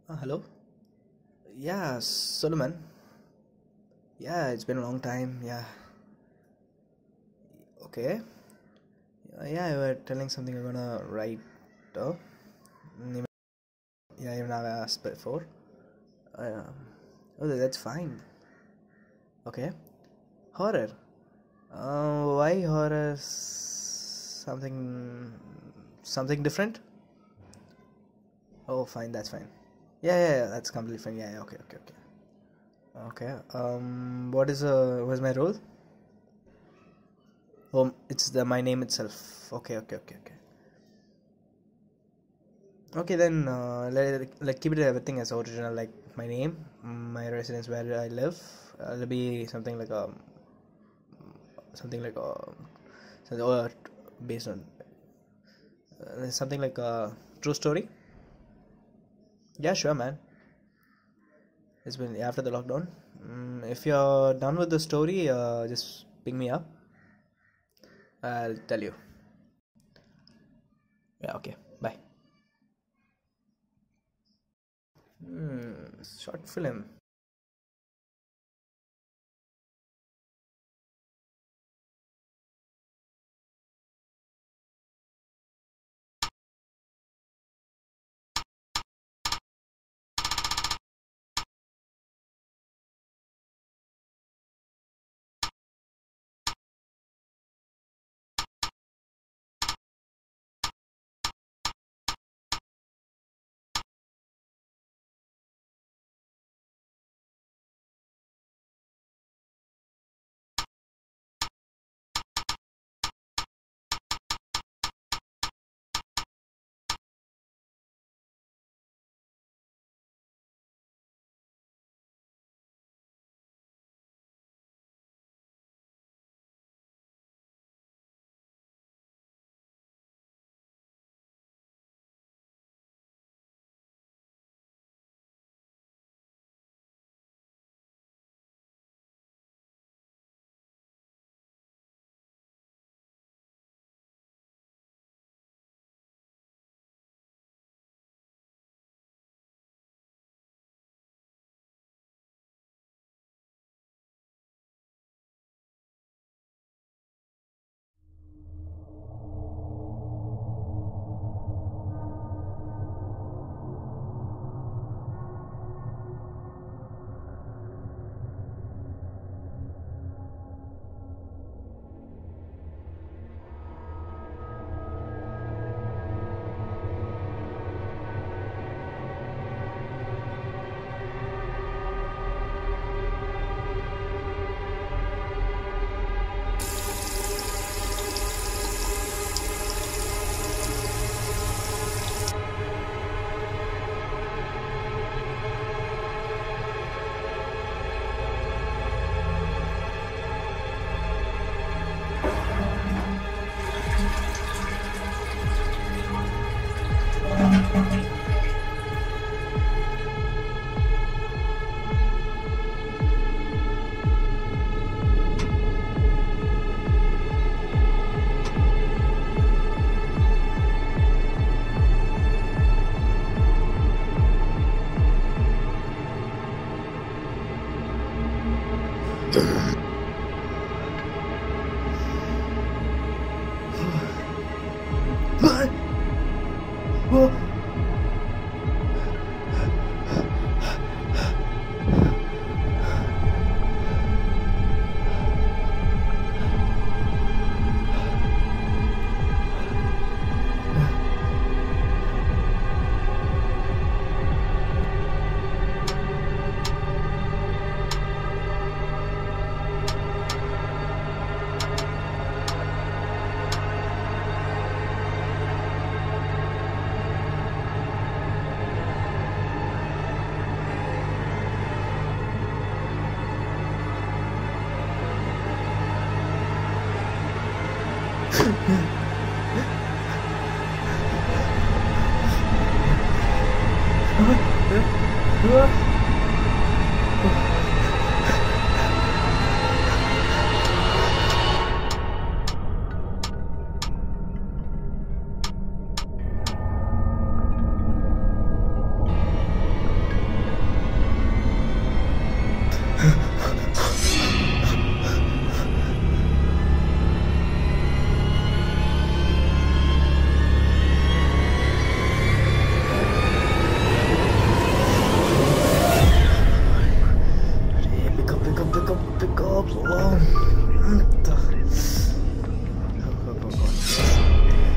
Hello? Yeah, Solomon. Yeah, it's been a long time. Yeah. Okay. Yeah, you were telling something you're gonna write. Oh, even- yeah, even I've asked before. Uh, oh, that's fine. Okay. Horror. Why horror? Something different? Oh, fine. That's fine. Yeah. That's completely fine. Yeah. Okay. Okay. What's my role? Oh, it's the my name itself. Okay. Okay, then like keep it everything as original, like my name, my residence, where I live. It'll be something like or based on something like a true story. Yeah, sure, man. It's been after the lockdown. If you're done with the story, just ping me up. I'll tell you. Yeah, okay. Bye. Short film.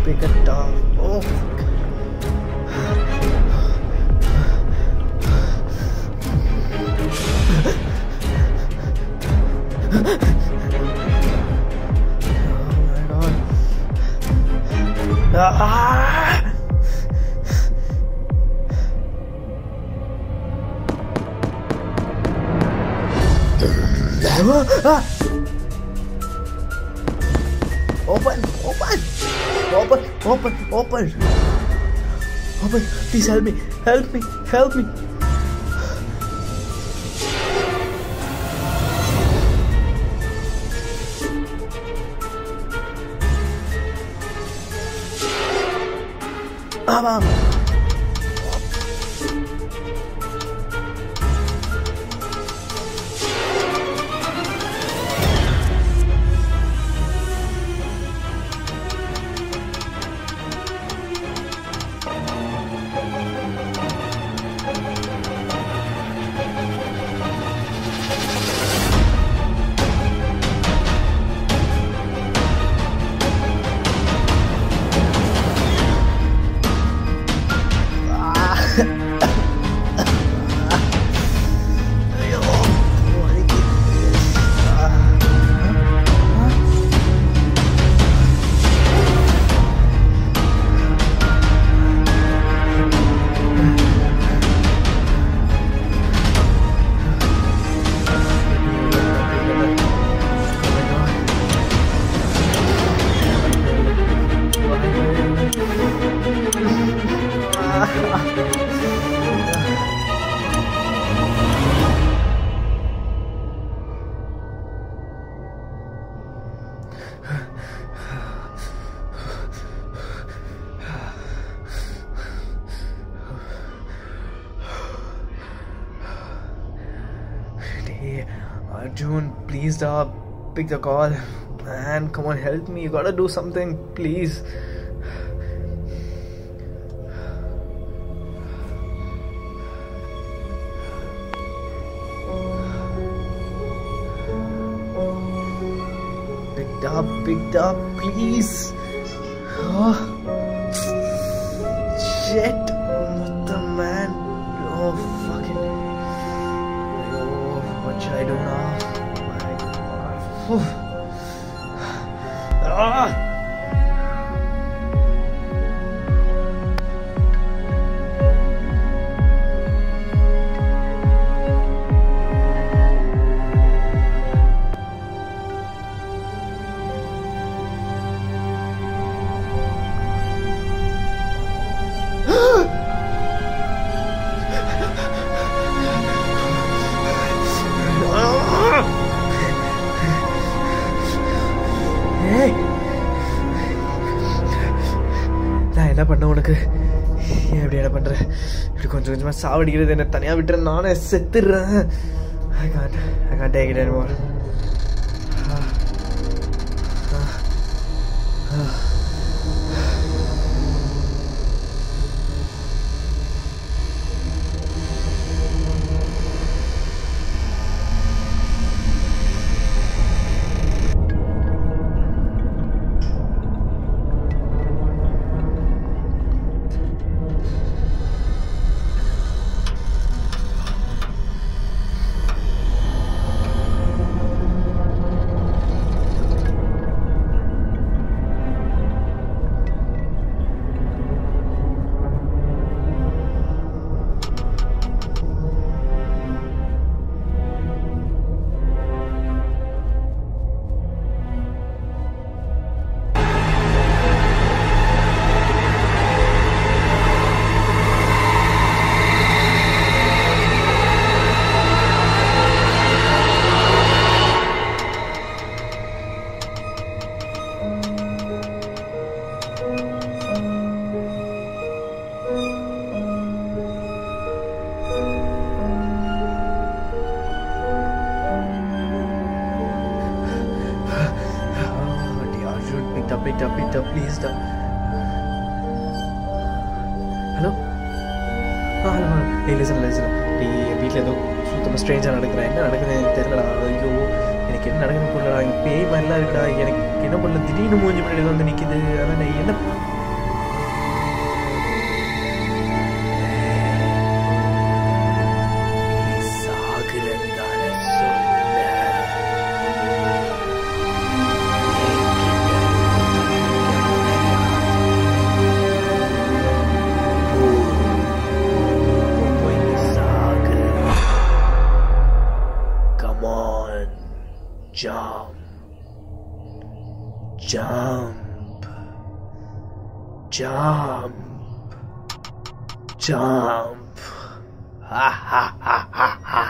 pick it up. Oh. Open. Please help me. Arjun, please stop. Pick the call. Man, come on, help me. You gotta do something, please. Picked up, please. Oh. Shit. What the man? Oh, fucking. Oh, what should I do now? Oh my God. நான் என்ன பண்ண உனக்கு? ஏன் இப்படி என்ன பண்ற? இப்படி கொஞ்சம் கொஞ்சமா சாவடிக்கிறது என்ன தனியா விட்டுற, நானே செத்துடுறேன். I can't take it anymore. Picked up, please stop. Hello? Hello. Hey, listen. வீட்டில் ஏதோ சுத்தமாக ஸ்ட்ரேஞ்சாக நடக்கிறேன். என்ன நடக்குதுன்னு தெரியலடா. ஐயோ, எனக்கு என்ன நடக்குதுன்னு புரியலடா. பேய் மாதிரிலாம் இருக்குடா. எனக்கு என்ன பண்ணல, திடீர்னு மூஞ்சி முன்னாடி வந்து நிற்கிது. அதான் என்ன jump jump. Ha ha ha ha ha.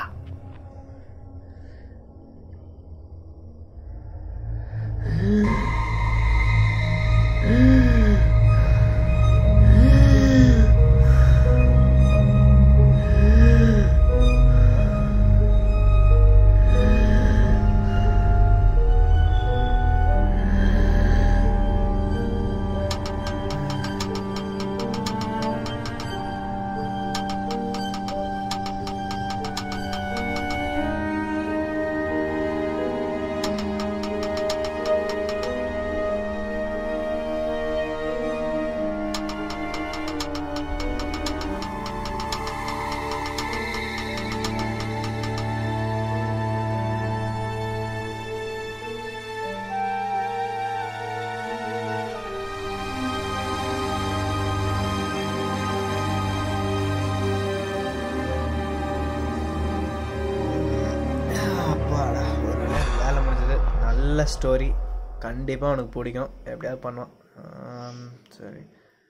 நல்ல ஸ்டோரி, கண்டிப்பாக உனக்கு பிடிக்கும், எப்படியாவது பண்ணுவான். சரி.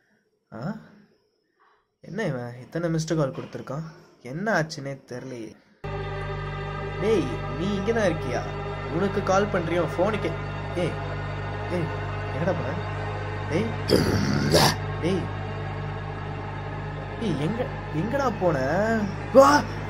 என்ன இவன் இத்தனை மிஸ்டு கால் கொடுத்துருக்கான், என்ன ஆச்சுன்னே தெரியலையே. டேய் நீ இங்கே தான் இருக்கியா? உனக்கு கால் பண்ணுறியோ ஃபோனுக்கு? ஏய் ஏய் என்னடா பண்ண? டேய் டேய் ஏய் எங்கடா போன? வா